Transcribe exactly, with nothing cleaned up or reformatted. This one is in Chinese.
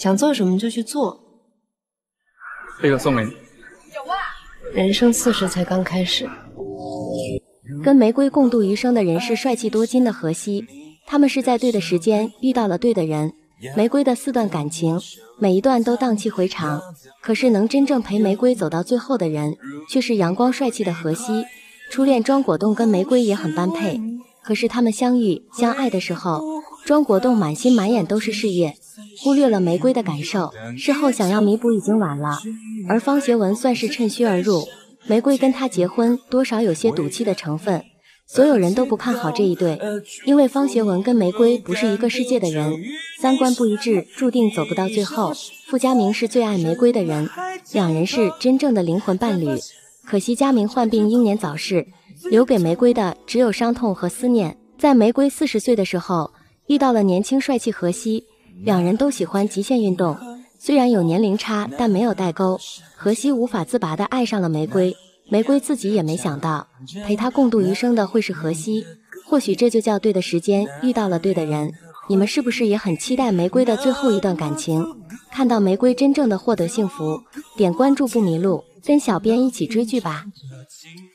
想做什么就去做。 这个送给你。 人生四十才刚开始。 跟玫瑰共度余生的人是帅气多金的荷西，他们是在对的时间遇到了对的人。玫瑰的四段感情，每一段都荡气回肠，可是能真正陪玫瑰走到最后的人，却是阳光帅气的荷西。初恋庄果冻跟玫瑰也很般配，可是他们相遇相爱的时候，庄果冻满心满眼都是事业，忽略了玫瑰的感受，事后想要弥补已经晚了。而方学文算是趁虚而入，玫瑰跟他结婚多少有些赌气的成分，所有人都不看好这一对，因为方学文跟玫瑰不是一个世界的人，三观不一致，注定走不到最后。傅家明是最爱玫瑰的人，两人是真正的灵魂伴侣。可惜家明患病英年早逝，留给玫瑰的只有伤痛和思念。在玫瑰四十岁的时候，遇到了年轻帅气荷西，两人都喜欢极限运动，虽然有年龄差，但没有代沟。荷西无法自拔地爱上了玫瑰，玫瑰自己也没想到，陪他共度余生的会是荷西。或许这就叫对的时间遇到了对的人。你们是不是也很期待玫瑰的最后一段感情？看到玫瑰真正的获得幸福，点关注不迷路，跟小编一起追剧吧。